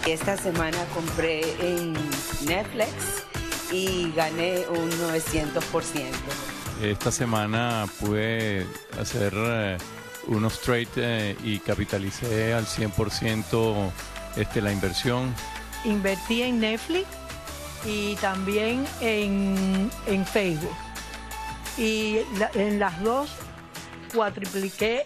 Esta semana compré en Netflix y gané un 900%. Esta semana pude hacer unos trades y capitalicé al 100% la inversión. Invertí en Netflix y también en Facebook. Y en las dos cuatripliqué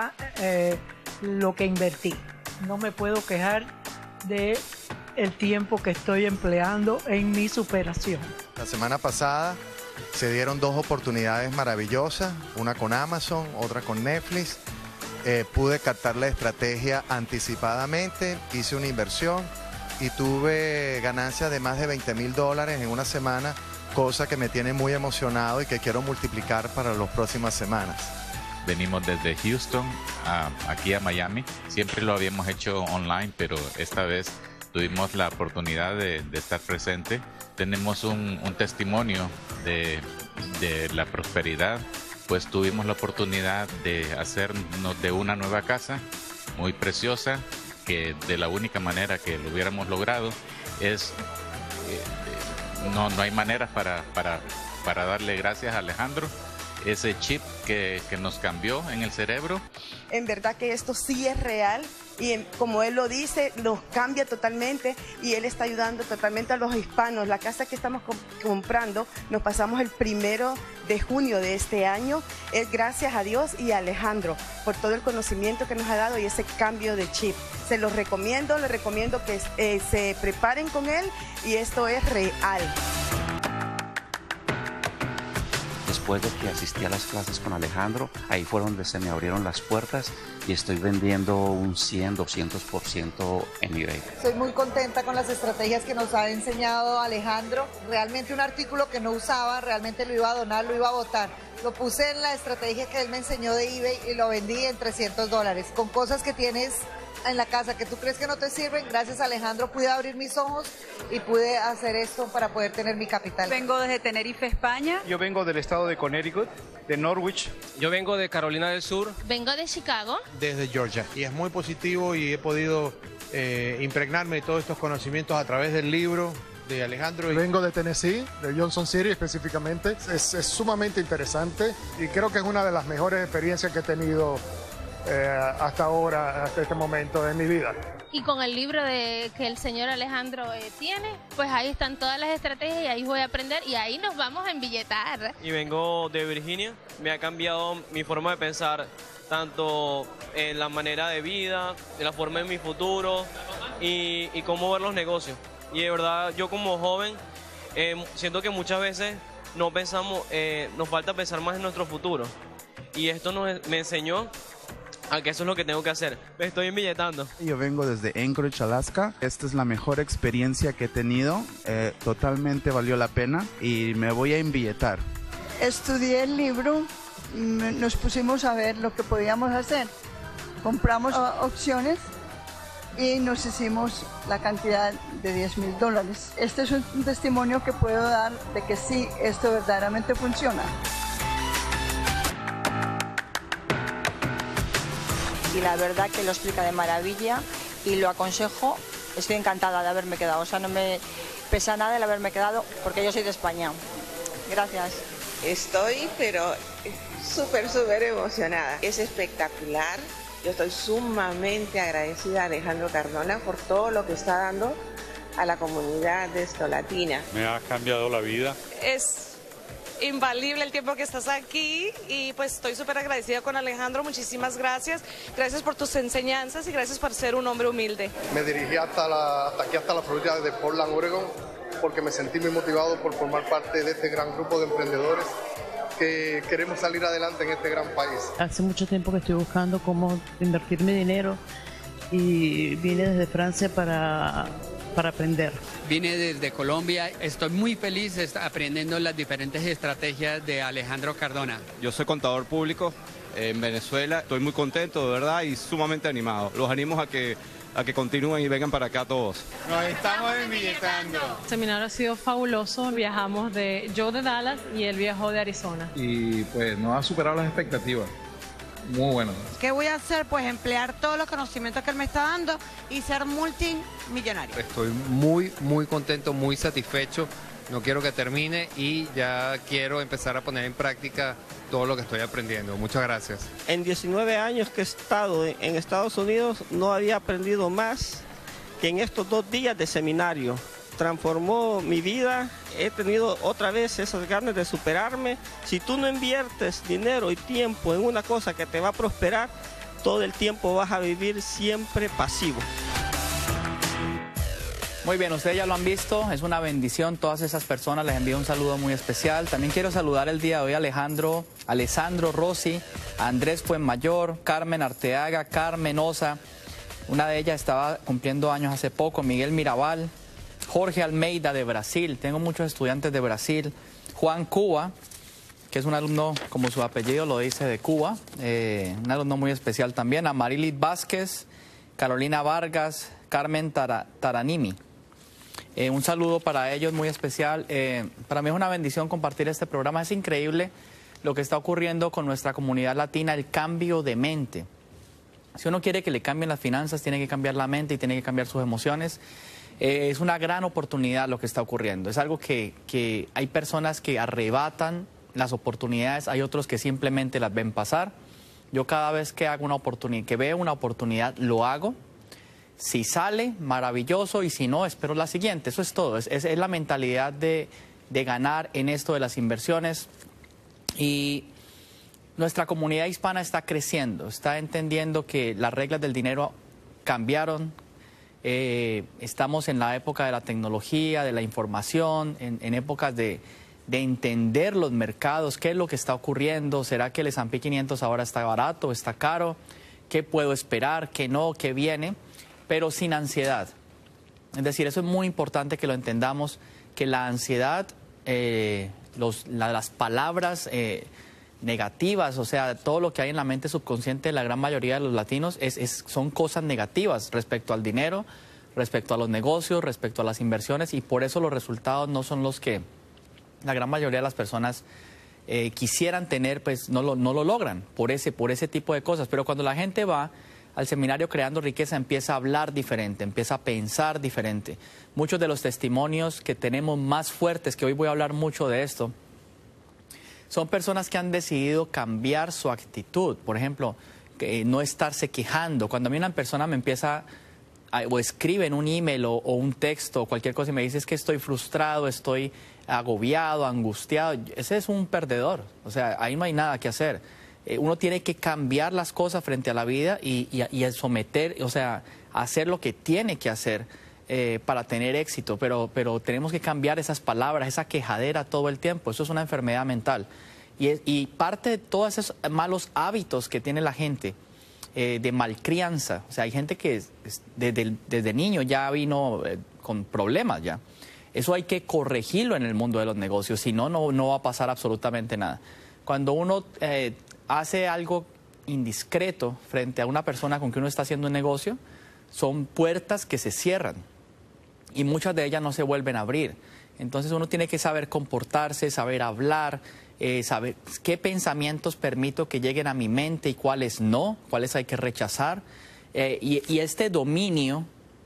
lo que invertí. No me puedo quejar de el tiempo que estoy empleando en mi superación. La semana pasada se dieron dos oportunidades maravillosas, una con Amazon, otra con Netflix. Pude captar la estrategia anticipadamente, hice una inversión y tuve ganancias de más de $20,000 en una semana, cosa que me tiene muy emocionado y que quiero multiplicar para las próximas semanas. Venimos desde Houston aquí a Miami. Siempre lo habíamos hecho online, pero esta vez tuvimos la oportunidad de estar presente. Tenemos un testimonio de la prosperidad, pues tuvimos la oportunidad de hacernos de una nueva casa muy preciosa, que de la única manera que lo hubiéramos logrado es, no hay manera para darle gracias a Alejandro. Ese chip que nos cambió en el cerebro. En verdad que esto sí es real y como él lo dice, nos cambia totalmente y él está ayudando totalmente a los hispanos. La casa que estamos comprando nos pasamos el 1 de junio de este año. Es gracias a Dios y a Alejandro por todo el conocimiento que nos ha dado y ese cambio de chip. Se los recomiendo, les recomiendo que se preparen con él y esto es real. Después de que asistí a las clases con Alejandro, ahí fue donde se me abrieron las puertas y estoy vendiendo un 100, 200% en eBay. Estoy muy contenta con las estrategias que nos ha enseñado Alejandro. Realmente un artículo que no usaba, realmente lo iba a donar, lo iba a botar. Lo puse en la estrategia que él me enseñó de eBay y lo vendí en $300. Con cosas que tienes en la casa que tú crees que no te sirven, gracias a Alejandro pude abrir mis ojos y pude hacer esto para poder tener mi capital. Vengo desde Tenerife, España. Yo vengo del estado de Connecticut, de Norwich. Yo vengo de Carolina del Sur. Vengo de Chicago. Desde Georgia. Y es muy positivo y he podido impregnarme de todos estos conocimientos a través del libro de Alejandro. Vengo de Tennessee, de Johnson City específicamente. Es sumamente interesante y creo que es una de las mejores experiencias que he tenido hasta ahora, hasta este momento de mi vida. Y con el libro que el señor Alejandro tiene, pues ahí están todas las estrategias y ahí voy a aprender y ahí nos vamos a embilletar. Y vengo de Virginia, me ha cambiado mi forma de pensar, tanto en la manera de vida, en la forma de mi futuro y cómo ver los negocios. Y de verdad, yo como joven, siento que muchas veces no pensamos, nos falta pensar más en nuestro futuro. Y esto me enseñó a que eso es lo que tengo que hacer. Me estoy embilletando. Yo vengo desde Anchorage, Alaska. Esta es la mejor experiencia que he tenido. Totalmente valió la pena y me voy a embilletar. Estudié el libro, nos pusimos a ver lo que podíamos hacer. Compramos opciones y nos hicimos la cantidad de $10,000. Este es un testimonio que puedo dar de que sí, esto verdaderamente funciona. Y la verdad que lo explica de maravilla y lo aconsejo. Estoy encantada de haberme quedado, o sea, no me pesa nada el haberme quedado porque yo soy de España. Gracias. Estoy, pero súper emocionada. Es espectacular. Yo estoy sumamente agradecida a Alejandro Cardona por todo lo que está dando a la comunidad latina. Me ha cambiado la vida. Es invalible el tiempo que estás aquí y pues estoy súper agradecida con Alejandro, muchísimas gracias. Gracias por tus enseñanzas y gracias por ser un hombre humilde. Me dirigí hasta aquí, hasta la Florida de Portland, Oregon, porque me sentí muy motivado por formar parte de este gran grupo de emprendedores que queremos salir adelante en este gran país. Hace mucho tiempo que estoy buscando cómo invertir mi dinero y vine desde Francia para aprender. Vine desde Colombia, estoy muy feliz aprendiendo las diferentes estrategias de Alejandro Cardona. Yo soy contador público en Venezuela, estoy muy contento de verdad y sumamente animado. Los animo a que continúen y vengan para acá todos. Nos estamos embilletando. El seminario ha sido fabuloso, viajamos yo de Dallas y él viajó de Arizona. Y pues nos ha superado las expectativas. muy bueno. ¿Qué voy a hacer? Pues emplear todos los conocimientos que él me está dando y ser multimillonario. Estoy muy contento, muy satisfecho. No quiero que termine y ya quiero empezar a poner en práctica todo lo que estoy aprendiendo. Muchas gracias. En 19 años que he estado en Estados Unidos no había aprendido más que en estos 2 días de seminario. Transformó mi vida, he tenido otra vez esas ganas de superarme. Si tú no inviertes dinero y tiempo en una cosa que te va a prosperar, todo el tiempo vas a vivir siempre pasivo. Muy bien, ustedes ya lo han visto, es una bendición, todas esas personas, les envío un saludo muy especial. También quiero saludar el día de hoy a Alessandro Rossi, a Andrés Fuenmayor, Carmen Arteaga, Carmen Osa, una de ellas estaba cumpliendo años hace poco, Miguel Mirabal, Jorge Almeida de Brasil, tengo muchos estudiantes de Brasil, Juan Cuba, que es un alumno, como su apellido lo dice, de Cuba, un alumno muy especial también, a Marilit Vázquez, Carolina Vargas, Carmen Taranimi. Un saludo para ellos muy especial. Para mí es una bendición compartir este programa. Es increíble lo que está ocurriendo con nuestra comunidad latina, el cambio de mente. Si uno quiere que le cambien las finanzas, tiene que cambiar la mente y tiene que cambiar sus emociones. Es una gran oportunidad lo que está ocurriendo. Es algo que hay personas que arrebatan las oportunidades, hay otros que simplemente las ven pasar. Yo cada vez que veo una oportunidad, lo hago. Si sale, maravilloso, y si no, espero la siguiente. Eso es todo. Es la mentalidad de ganar en esto de las inversiones. Y nuestra comunidad hispana está creciendo, está entendiendo que las reglas del dinero cambiaron. Estamos en la época de la tecnología, de la información, en épocas de entender los mercados, qué es lo que está ocurriendo. ¿Será que el S&P 500 ahora está barato, está caro? ¿Qué puedo esperar? ¿Qué no? ¿Qué viene? Pero sin ansiedad. Es decir, eso es muy importante que lo entendamos, que la ansiedad, las palabras negativas, o sea, todo lo que hay en la mente subconsciente de la gran mayoría de los latinos son cosas negativas respecto al dinero, respecto a los negocios, respecto a las inversiones, y por eso los resultados no son los que la gran mayoría de las personas quisieran tener, pues no lo logran por ese tipo de cosas. Pero cuando la gente va al seminario Creando Riqueza, empieza a hablar diferente, empieza a pensar diferente. Muchos de los testimonios que tenemos más fuertes, que hoy voy a hablar mucho de esto, son personas que han decidido cambiar su actitud. Por ejemplo, no estarse quejando. Cuando a mí una persona me empieza o escribe en un email o un texto o cualquier cosa y me dice es que estoy frustrado, estoy agobiado, angustiado, ese es un perdedor. O sea, ahí no hay nada que hacer. Uno tiene que cambiar las cosas frente a la vida y someter, o sea, hacer lo que tiene que hacer para tener éxito, pero tenemos que cambiar esas palabras, esa quejadera todo el tiempo. Eso es una enfermedad mental. Y parte de todos esos malos hábitos que tiene la gente, de malcrianza, o sea, hay gente que desde niño ya vino con problemas ya. Eso hay que corregirlo en el mundo de los negocios, si no, no va a pasar absolutamente nada. Cuando uno hace algo indiscreto frente a una persona con que uno está haciendo un negocio, son puertas que se cierran y muchas de ellas no se vuelven a abrir. Entonces uno tiene que saber comportarse, saber hablar, saber qué pensamientos permito que lleguen a mi mente y cuáles no, cuáles hay que rechazar. Y este dominio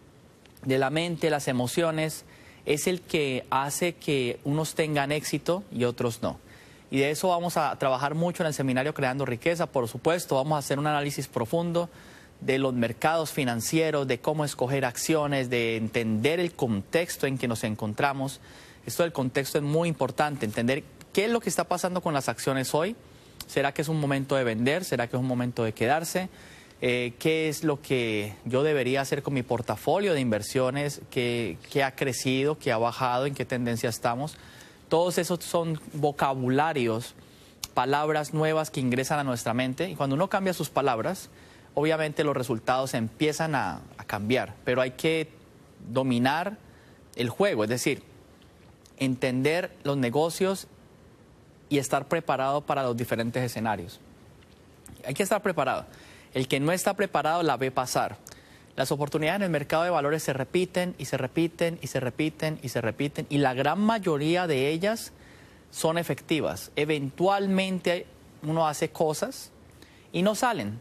de la mente, las emociones, es el que hace que unos tengan éxito y otros no. Y de eso vamos a trabajar mucho en el seminario Creando Riqueza. Por supuesto, vamos a hacer un análisis profundo de los mercados financieros, de cómo escoger acciones, de entender el contexto en que nos encontramos. Esto del contexto es muy importante, entender qué es lo que está pasando con las acciones hoy. ¿Será que es un momento de vender? ¿Será que es un momento de quedarse? ¿Qué es lo que yo debería hacer con mi portafolio de inversiones? ¿Qué ha crecido? ¿Qué ha bajado? ¿En qué tendencia estamos? Todos esos son vocabularios, palabras nuevas que ingresan a nuestra mente. Y cuando uno cambia sus palabras, obviamente los resultados empiezan a cambiar. Pero hay que dominar el juego, es decir, entender los negocios y estar preparado para los diferentes escenarios. Hay que estar preparado. El que no está preparado la ve pasar. Las oportunidades en el mercado de valores se repiten y se repiten y se repiten y se repiten, y la gran mayoría de ellas son efectivas. Eventualmente uno hace cosas y no salen.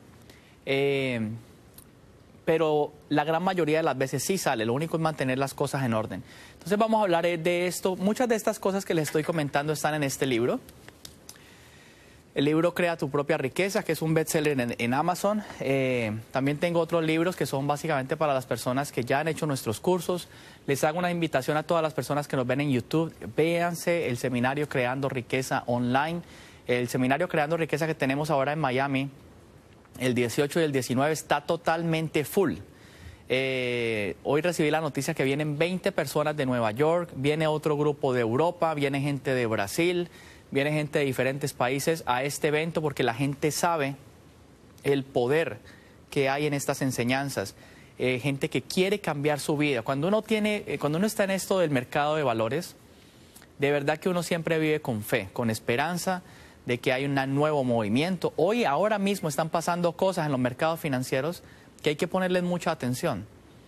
Pero la gran mayoría de las veces sí sale, lo único es mantener las cosas en orden. Entonces vamos a hablar de esto. Muchas de estas cosas que les estoy comentando están en este libro. El libro Crea tu propia riqueza, que es un bestseller en Amazon. También tengo otros libros que son básicamente para las personas que ya han hecho nuestros cursos. Les hago una invitación a todas las personas que nos ven en YouTube. Véanse el seminario Creando Riqueza online. El seminario Creando Riqueza que tenemos ahora en Miami, el 18 y el 19, está totalmente full. Hoy recibí la noticia que vienen 20 personas de Nueva York, viene otro grupo de Europa, viene gente de Brasil, viene gente de diferentes países a este evento porque la gente sabe el poder que hay en estas enseñanzas. Gente que quiere cambiar su vida. Cuando uno está en esto del mercado de valores, de verdad que uno siempre vive con fe, con esperanza de que hay un nuevo movimiento. Ahora mismo están pasando cosas en los mercados financieros que hay que ponerles mucha atención.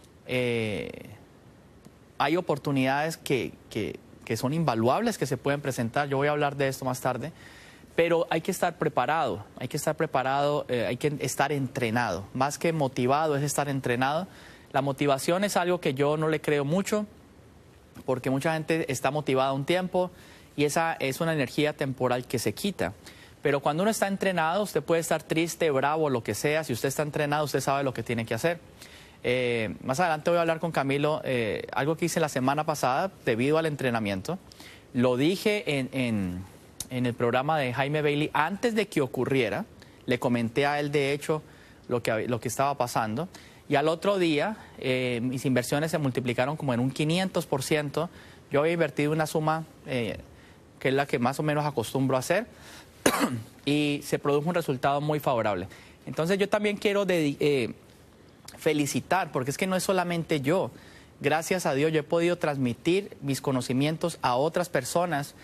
Hay oportunidades que son invaluables que se pueden presentar. Yo voy a hablar de esto más tarde. Pero hay que estar preparado, hay que estar entrenado. Más que motivado es estar entrenado. La motivación es algo que yo no le creo mucho, porque mucha gente está motivada un tiempo y esa es una energía temporal que se quita. Pero cuando uno está entrenado, usted puede estar triste, bravo, lo que sea. Si usted está entrenado, usted sabe lo que tiene que hacer. Más adelante voy a hablar con Camilo, algo que hice la semana pasada debido al entrenamiento. Lo dije en el programa de Jaime Bailey antes de que ocurriera. Le comenté a él, de hecho, lo que estaba pasando. Y al otro día, mis inversiones se multiplicaron como en un 500%. Yo había invertido una suma que es la que más o menos acostumbro a hacer, y se produjo un resultado muy favorable. Entonces yo también quiero felicitar, porque es que no es solamente yo. Gracias a Dios yo he podido transmitir mis conocimientos a otras personas,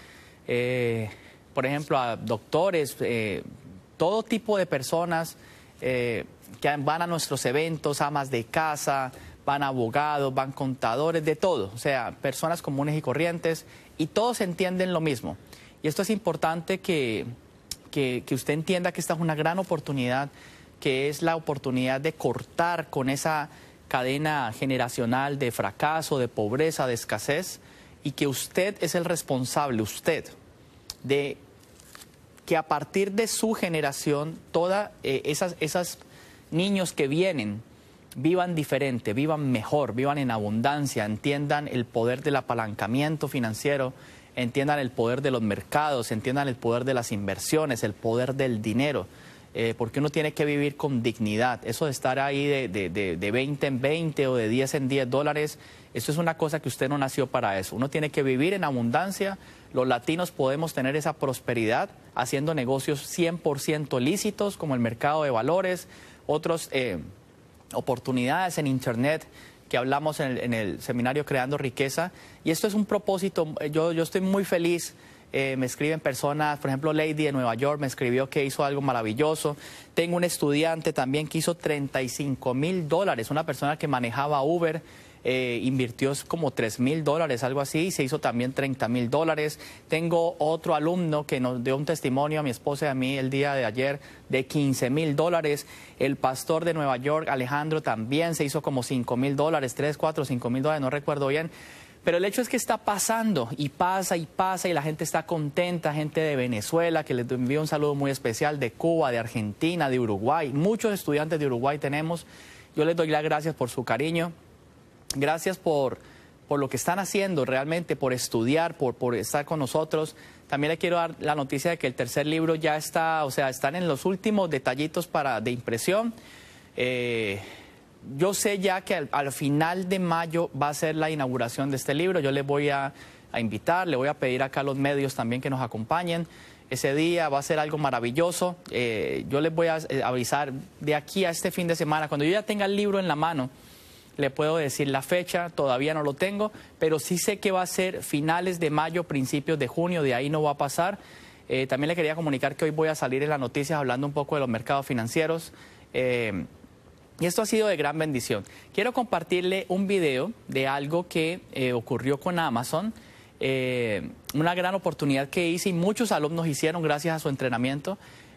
por ejemplo, a doctores, todo tipo de personas que van a nuestros eventos, amas de casa, van abogados, van contadores, de todo. O sea, personas comunes y corrientes, y todos entienden lo mismo. Y esto es importante que usted entienda que esta es una gran oportunidad, que es la oportunidad de cortar con esa cadena generacional de fracaso, de pobreza, de escasez, y que usted es el responsable, usted, de que a partir de su generación, todas esas niños que vienen, vivan diferente, vivan mejor, vivan en abundancia, entiendan el poder del apalancamiento financiero, entiendan el poder de los mercados, entiendan el poder de las inversiones, el poder del dinero, porque uno tiene que vivir con dignidad. Eso de estar ahí de 20 en 20 o de 10 en 10 dólares, eso es una cosa que usted no nació para eso. Uno tiene que vivir en abundancia. Los latinos podemos tener esa prosperidad haciendo negocios 100% lícitos, como el mercado de valores, otros oportunidades en Internet que hablamos en el seminario Creando Riqueza. Y esto es un propósito. Yo estoy muy feliz. Me escriben personas, por ejemplo, Lady de Nueva York me escribió que hizo algo maravilloso. Tengo un estudiante también que hizo $35,000, una persona que manejaba Uber. Invirtió como $3,000, algo así, y se hizo también $30,000. Tengo otro alumno que nos dio un testimonio a mi esposa y a mí el día de ayer de $15,000. El pastor de Nueva York, Alejandro, también se hizo como $5,000, $3,000, $4,000, $5,000, no recuerdo bien. Pero el hecho es que está pasando y pasa y pasa, y la gente está contenta. Gente de Venezuela, que les envío un saludo muy especial, de Cuba, de Argentina, de Uruguay. Muchos estudiantes de Uruguay tenemos. Yo les doy las gracias por su cariño. Gracias por lo que están haciendo realmente, por estudiar, por estar con nosotros. También le quiero dar la noticia de que el tercer libro ya está, o sea, están en los últimos detallitos de impresión. Yo sé ya que al final de mayo va a ser la inauguración de este libro. Yo les voy a invitar, le voy a pedir acá a los medios también que nos acompañen. Ese día va a ser algo maravilloso. Yo les voy a avisar de aquí a este fin de semana, cuando yo ya tenga el libro en la mano. Le puedo decir la fecha, todavía no lo tengo, pero sí sé que va a ser finales de mayo, principios de junio, de ahí no va a pasar. También le quería comunicar que hoy voy a salir en las noticias hablando un poco de los mercados financieros. Y esto ha sido de gran bendición. Quiero compartirle un video de algo que ocurrió con Amazon, una gran oportunidad que hice y muchos alumnos hicieron gracias a su entrenamiento.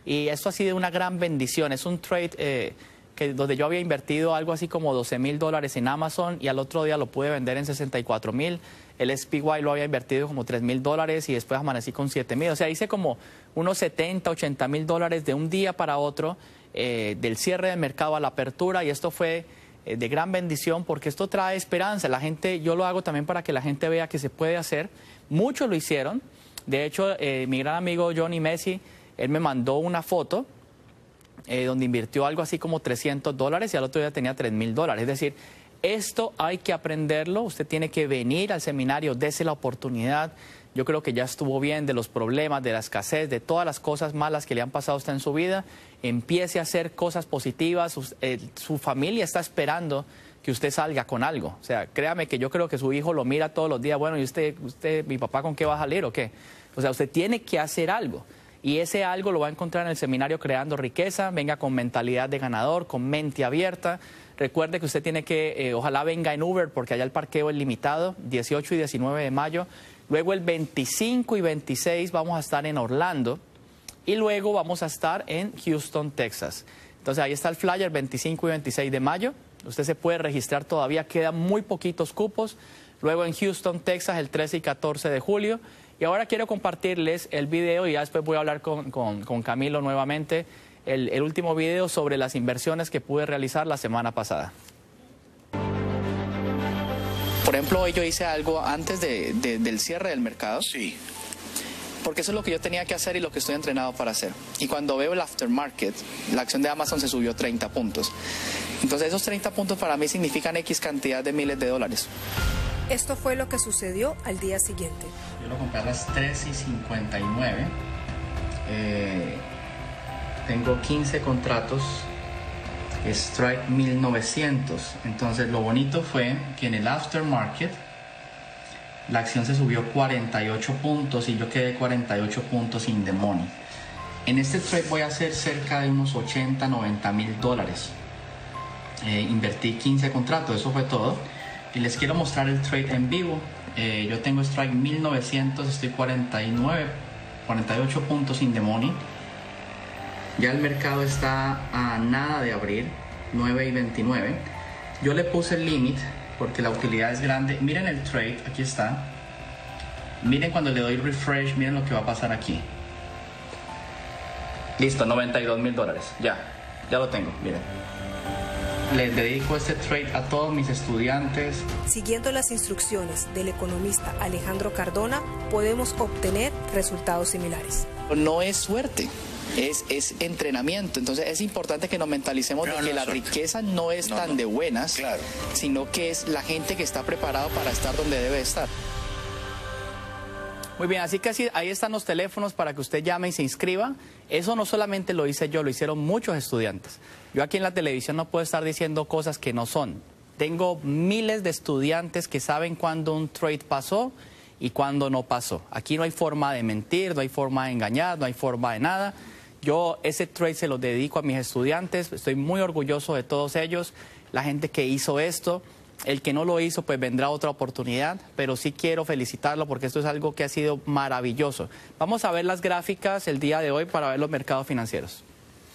Y esto ha sido una gran bendición. Es un trade donde yo había invertido algo así como $12,000 en Amazon y al otro día lo pude vender en $64,000. El SPY lo había invertido como $3,000 y después amanecí con $7,000. O sea, hice como unos $70,000, $80,000 de un día para otro, del cierre del mercado a la apertura, y esto fue de gran bendición porque esto trae esperanza. La gente, yo lo hago también para que la gente vea que se puede hacer. Muchos lo hicieron. De hecho, mi gran amigo Johnny Messi, él me mandó una foto donde invirtió algo así como $300 y al otro día tenía $3,000. Es decir, esto hay que aprenderlo. Usted tiene que venir al seminario, dése la oportunidad. Yo creo que ya estuvo bien de los problemas, de la escasez, de todas las cosas malas que le han pasado a usted en su vida. Empiece a hacer cosas positivas. Su familia está esperando que usted salga con algo. O sea, créame que yo creo que su hijo lo mira todos los días. Bueno, ¿y usted, mi papá, con qué va a salir o qué? O sea, usted tiene que hacer algo. Y ese algo lo va a encontrar en el seminario Creando Riqueza. Venga con mentalidad de ganador, con mente abierta. Recuerde que usted tiene que, ojalá venga en Uber, porque allá el parqueo es limitado, 18 y 19 de mayo. Luego el 25 y 26 vamos a estar en Orlando. Y luego vamos a estar en Houston, Texas. Entonces ahí está el flyer, 25 y 26 de mayo. Usted se puede registrar todavía, quedan muy poquitos cupos. Luego en Houston, Texas, el 13 y 14 de julio. Y ahora quiero compartirles el video y ya después voy a hablar con Camilo nuevamente, el último video sobre las inversiones que pude realizar la semana pasada. Por ejemplo, hoy yo hice algo antes del cierre del mercado. Sí. Porque eso es lo que yo tenía que hacer y lo que estoy entrenado para hacer. Y cuando veo el aftermarket, la acción de Amazon se subió 30 puntos. Entonces esos 30 puntos para mí significan X cantidad de miles de dólares. Esto fue lo que sucedió al día siguiente. Yo lo compré a las 3:59. Tengo 15 contratos, strike 1900. Entonces lo bonito fue que en el aftermarket la acción se subió 48 puntos y yo quedé 48 puntos in the money. En este trade voy a hacer cerca de unos 80, 90 mil dólares. Invertí 15 contratos, eso fue todo. Y les quiero mostrar el trade en vivo. Yo tengo strike 1900, estoy 48 puntos in the money. Ya el mercado está a nada de abrir, 9 y 29. Yo le puse el límite porque la utilidad es grande. Miren el trade, aquí está. Miren cuando le doy refresh, miren lo que va a pasar aquí. Listo, 92 mil dólares. Ya lo tengo, miren. Les dedico este trade a todos mis estudiantes. Siguiendo las instrucciones del economista Alejandro Cardona, podemos obtener resultados similares. No es suerte. Es entrenamiento. Entonces es importante que nos mentalicemos de que la riqueza no es tan de buenas, sino que es la gente que está preparado para estar donde debe estar. Muy bien, así que ahí están los teléfonos para que usted llame y se inscriba. Eso no solamente lo hice yo, lo hicieron muchos estudiantes. Yo aquí en la televisión no puedo estar diciendo cosas que no son. Tengo miles de estudiantes que saben cuándo un trade pasó y cuándo no pasó. Aquí no hay forma de mentir, no hay forma de engañar, no hay forma de nada. Yo ese trade se lo dedico a mis estudiantes, estoy muy orgulloso de todos ellos, la gente que hizo esto. El que no lo hizo, pues vendrá otra oportunidad, pero sí quiero felicitarlo porque esto es algo que ha sido maravilloso. Vamos a ver las gráficas el día de hoy para ver los mercados financieros.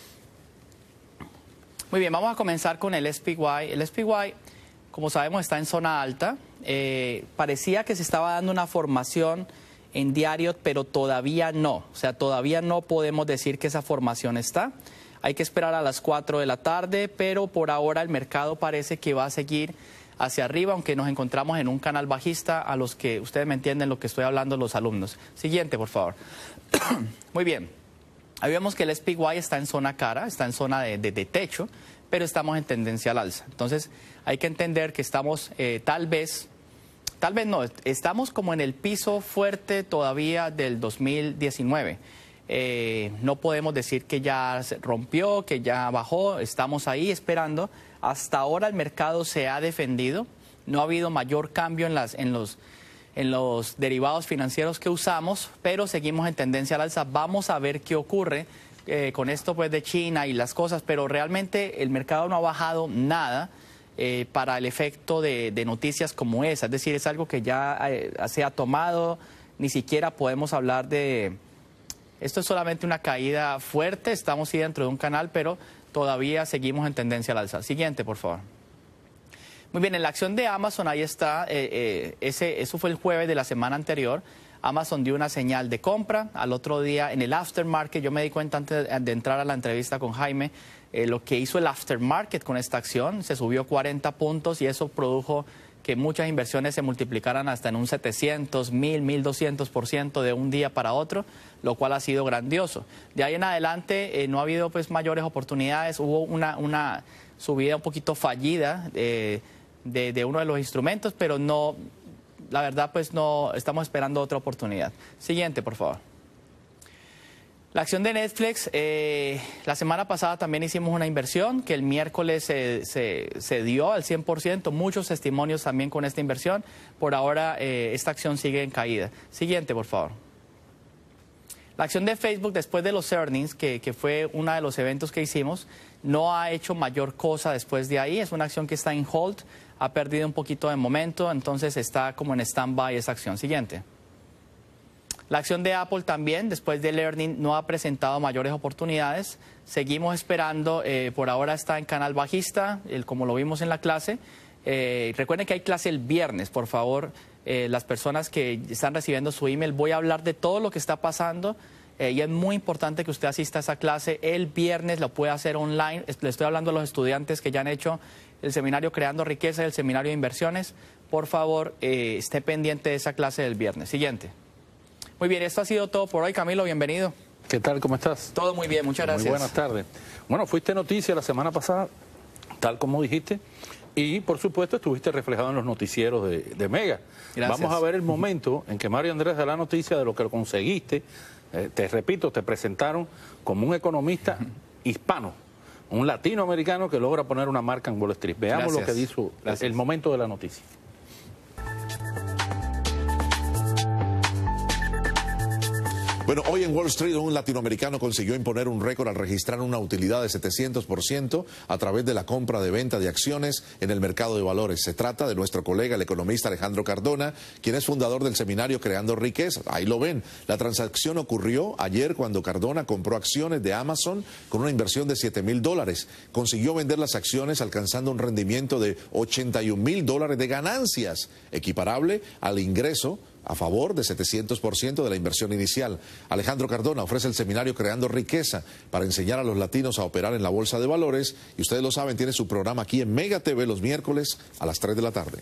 Muy bien, vamos a comenzar con el SPY. El SPY, como sabemos, está en zona alta. Parecía que se estaba dando una formación en diario, pero todavía no. O sea, todavía no podemos decir que esa formación está. Hay que esperar a las 4 de la tarde, pero por ahora el mercado parece que va a seguir hacia arriba, aunque nos encontramos en un canal bajista, a los que ustedes me entienden lo que estoy hablando los alumnos. Siguiente, por favor. Muy bien. Ahí vemos que el SPY está en zona cara, está en zona de techo, pero estamos en tendencia al alza. Entonces hay que entender que estamos tal vez no, estamos como en el piso fuerte todavía del 2019. No podemos decir que ya se rompió, que ya bajó, estamos ahí esperando. Hasta ahora el mercado se ha defendido, no ha habido mayor cambio en los derivados financieros que usamos, pero seguimos en tendencia al alza. Vamos a ver qué ocurre con esto pues de China y las cosas, pero realmente el mercado no ha bajado nada para el efecto de noticias como esa. Es decir, es algo que ya se ha tomado, ni siquiera podemos hablar de Esto es solamente una caída fuerte, estamos sí dentro de un canal, pero todavía seguimos en tendencia al alza. Siguiente, por favor. Muy bien, en la acción de Amazon, ahí está, eso fue el jueves de la semana anterior. Amazon dio una señal de compra. Al otro día, en el aftermarket, yo me di cuenta antes de entrar a la entrevista con Jaime, lo que hizo el aftermarket con esta acción, se subió 40 puntos y eso produjo que muchas inversiones se multiplicaran hasta en un 700, 1000, 1200% de un día para otro, lo cual ha sido grandioso. De ahí en adelante no ha habido pues mayores oportunidades, hubo una subida un poquito fallida de uno de los instrumentos, pero no, la verdad pues no, estamos esperando otra oportunidad. Siguiente, por favor. La acción de Netflix, la semana pasada también hicimos una inversión que el miércoles se dio al 100%, muchos testimonios también con esta inversión. Por ahora esta acción sigue en caída. Siguiente, por favor. La acción de Facebook después de los earnings, que fue uno de los eventos que hicimos, no ha hecho mayor cosa después de ahí. Es una acción que está en hold, ha perdido un poquito de momento, entonces está como en stand-by esa acción. Siguiente. La acción de Apple también, después del earning, no ha presentado mayores oportunidades. Seguimos esperando, por ahora está en canal bajista, como lo vimos en la clase. Recuerden que hay clase el viernes, por favor, las personas que están recibiendo su email, voy a hablar de todo lo que está pasando y es muy importante que usted asista a esa clase. El viernes lo puede hacer online, le estoy hablando a los estudiantes que ya han hecho el seminario Creando Riqueza y el seminario de inversiones. Por favor, esté pendiente de esa clase del viernes. Siguiente. Muy bien, esto ha sido todo por hoy. Camilo, bienvenido. ¿Qué tal? ¿Cómo estás? Todo muy bien, muchas gracias. Muy buenas tardes. Bueno, fuiste noticia la semana pasada, tal como dijiste, y por supuesto estuviste reflejado en los noticieros de Mega. Gracias. Vamos a ver el momento en que Mario Andrés da la noticia de lo que conseguiste. Te repito, te presentaron como un economista hispano, un latinoamericano que logra poner una marca en Wall Street. Veamos lo que dijo el momento de la noticia. Bueno, hoy en Wall Street un latinoamericano consiguió imponer un récord al registrar una utilidad de 700% a través de la compra de venta de acciones en el mercado de valores. Se trata de nuestro colega, el economista Alejandro Cardona, quien es fundador del seminario Creando Riqueza. Ahí lo ven. La transacción ocurrió ayer cuando Cardona compró acciones de Amazon con una inversión de $7,000. Consiguió vender las acciones alcanzando un rendimiento de $81,000 de ganancias, equiparable al ingreso a favor de 700% de la inversión inicial. Alejandro Cardona ofrece el seminario Creando Riqueza para enseñar a los latinos a operar en la bolsa de valores y ustedes lo saben, tiene su programa aquí en Mega TV los miércoles a las 3 de la tarde.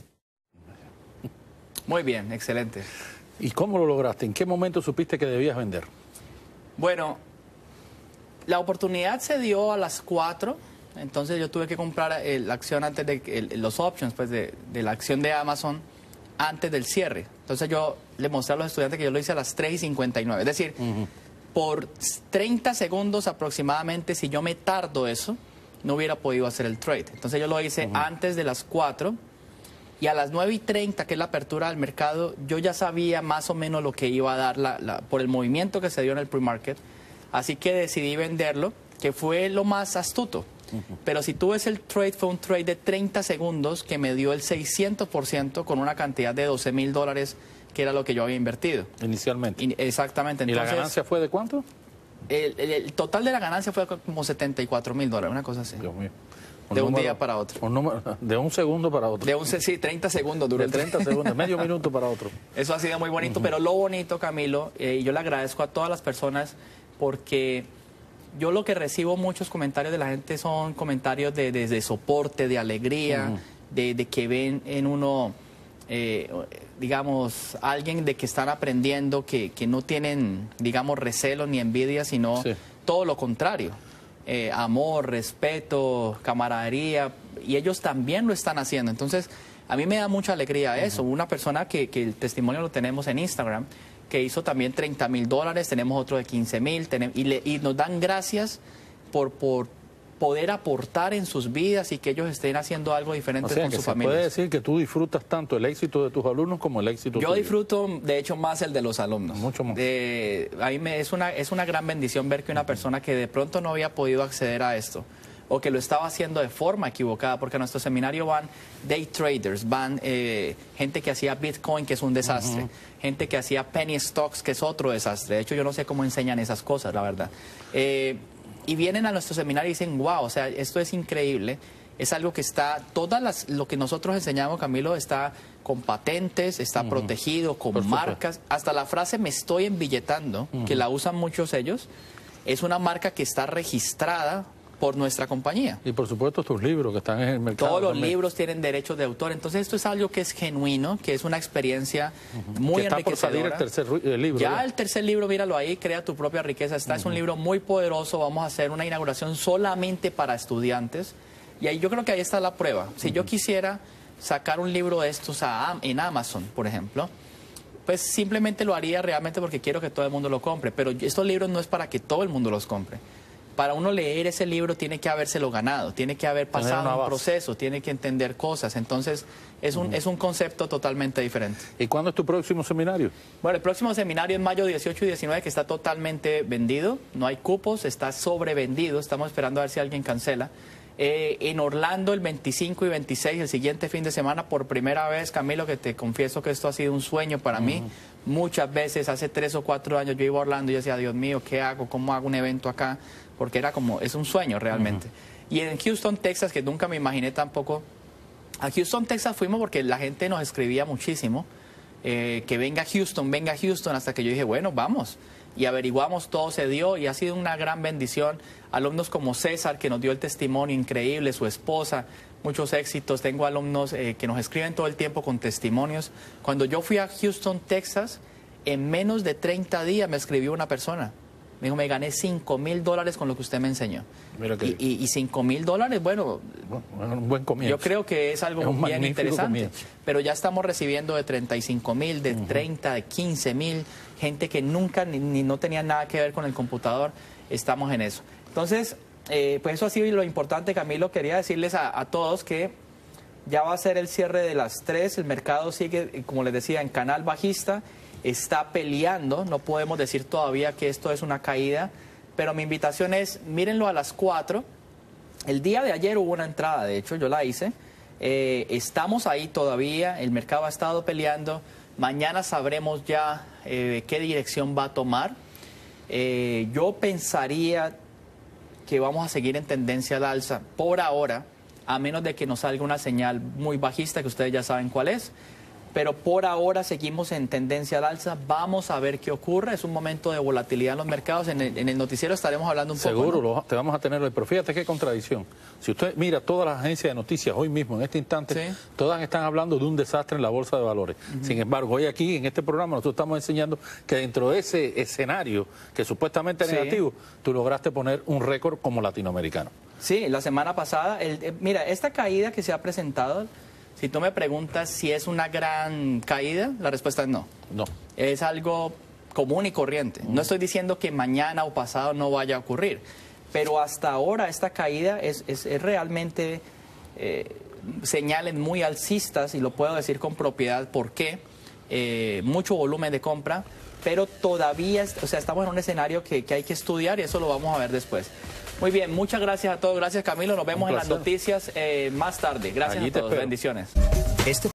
Muy bien, excelente. ¿Y cómo lo lograste? ¿En qué momento supiste que debías vender? Bueno, la oportunidad se dio a las 4, entonces yo tuve que comprar la acción antes de los options pues de la acción de Amazon antes del cierre. Entonces yo le mostré a los estudiantes que yo lo hice a las 3:59. Es decir, por 30 segundos aproximadamente, si yo me tardo eso, no hubiera podido hacer el trade. Entonces yo lo hice antes de las 4 y a las 9:30, que es la apertura del mercado, yo ya sabía más o menos lo que iba a dar por el movimiento que se dio en el pre-market. Así que decidí venderlo, que fue lo más astuto. Pero si tú ves el trade, fue un trade de 30 segundos que me dio el 600% con una cantidad de $12,000, que era lo que yo había invertido. Inicialmente. Exactamente. Entonces, ¿y la ganancia fue de cuánto? El total de la ganancia fue como $74,000, una cosa así. Dios mío. De un día para otro. De un segundo para otro. Sí, 30 segundos duró. De 30 segundos, medio minuto para otro. Eso ha sido muy bonito, pero lo bonito, Camilo, y yo le agradezco a todas las personas porque yo lo que recibo muchos comentarios de la gente son comentarios de soporte, de alegría, de que ven en uno, digamos, alguien de que están aprendiendo, que no tienen, digamos, recelo ni envidia, sino todo lo contrario. Amor, respeto, camaradería, y ellos también lo están haciendo. Entonces, a mí me da mucha alegría eso. Una persona que el testimonio lo tenemos en Instagram, que hizo también $30,000, tenemos otro de $15,000, y nos dan gracias por poder aportar en sus vidas y que ellos estén haciendo algo diferente con su familia. Puede decir que tú disfrutas tanto el éxito de tus alumnos como el éxito tuyo. Yo disfruto, de hecho, más el de los alumnos. Mucho más. A mí es una gran bendición ver que una persona que de pronto no había podido acceder a esto, o que lo estaba haciendo de forma equivocada, porque a nuestro seminario van day traders, van gente que hacía Bitcoin, que es un desastre, gente que hacía penny stocks, que es otro desastre. De hecho, yo no sé cómo enseñan esas cosas, la verdad. Y vienen a nuestro seminario y dicen, wow, o sea, esto es increíble. Es algo que está, lo que nosotros enseñamos, Camilo, está con patentes, está protegido, con marcas. Hasta la frase me estoy embilletando, que la usan muchos ellos, es una marca que está registrada por nuestra compañía. Y por supuesto tus libros que están en el mercado. Todos los también. libros tienen derechos de autor. Entonces esto es algo que es genuino, que es una experiencia muy que está enriquecedora. por salir el tercer libro. Ya ¿verdad? el tercer libro, míralo ahí, Crea tu propia riqueza. Es un libro muy poderoso. Vamos a hacer una inauguración solamente para estudiantes. Y ahí yo creo que ahí está la prueba. Si yo quisiera sacar un libro de estos en Amazon, por ejemplo, pues simplemente lo haría realmente porque quiero que todo el mundo lo compre. Pero estos libros no es para que todo el mundo los compre. Para uno leer ese libro tiene que habérselo ganado, tiene que haber pasado un proceso, tiene que entender cosas. Entonces es un concepto totalmente diferente. ¿Y cuándo es tu próximo seminario? Bueno, el próximo seminario es mayo 18 y 19, que está totalmente vendido. No hay cupos, está sobrevendido. Estamos esperando a ver si alguien cancela. En Orlando el 25 y 26, el siguiente fin de semana, por primera vez, Camilo, que te confieso que esto ha sido un sueño para mí. Muchas veces, hace 3 o 4 años, yo iba a Orlando y decía, Dios mío, ¿qué hago? ¿Cómo hago un evento acá? Porque era como, es un sueño realmente. Y en Houston, Texas, que nunca me imaginé tampoco. A Houston, Texas fuimos porque la gente nos escribía muchísimo, que venga Houston, hasta que yo dije, bueno, vamos. Y averiguamos, todo se dio y ha sido una gran bendición. Alumnos como César, que nos dio el testimonio increíble, su esposa, muchos éxitos. Tengo alumnos que nos escriben todo el tiempo con testimonios. Cuando yo fui a Houston, Texas, en menos de 30 días me escribió una persona. Me dijo, me gané $5,000 con lo que usted me enseñó. Y $5,000, bueno, un buen comienzo. Yo creo que es algo bien interesante. Comienzo. Pero ya estamos recibiendo de 35,000, de 30, de 15,000, gente que nunca ni no tenía nada que ver con el computador. Estamos en eso. Entonces, pues eso ha sido lo importante, Camilo. Quería decirles a todos que ya va a ser el cierre de las 3. El mercado sigue, como les decía, en canal bajista. Está peleando, no podemos decir todavía que esto es una caída, pero mi invitación es, mírenlo a las 4. El día de ayer hubo una entrada, de hecho yo la hice, estamos ahí todavía, el mercado ha estado peleando, mañana sabremos ya qué dirección va a tomar. Yo pensaría que vamos a seguir en tendencia al alza por ahora, a menos de que nos salga una señal muy bajista, que ustedes ya saben cuál es. Pero por ahora seguimos en tendencia al alza. Vamos a ver qué ocurre. Es un momento de volatilidad en los mercados. En el noticiero estaremos hablando un poco. Seguro, te vamos a tener hoy. Pero fíjate qué contradicción. Si usted mira todas las agencias de noticias hoy mismo, en este instante, todas están hablando de un desastre en la bolsa de valores. Sin embargo, hoy aquí, en este programa, nosotros estamos enseñando que dentro de ese escenario, que supuestamente es negativo, tú lograste poner un récord como latinoamericano. Sí, la semana pasada, mira, esta caída que se ha presentado... Si tú me preguntas si es una gran caída, la respuesta es no. No. Es algo común y corriente. No estoy diciendo que mañana o pasado no vaya a ocurrir, pero hasta ahora esta caída es realmente señales muy alcistas, y lo puedo decir con propiedad. ¿Por qué? Mucho volumen de compra, pero todavía, estamos en un escenario que hay que estudiar, y eso lo vamos a ver después. Muy bien, muchas gracias a todos. Gracias, Camilo. Nos vemos en las noticias más tarde. Gracias a todos. Bendiciones.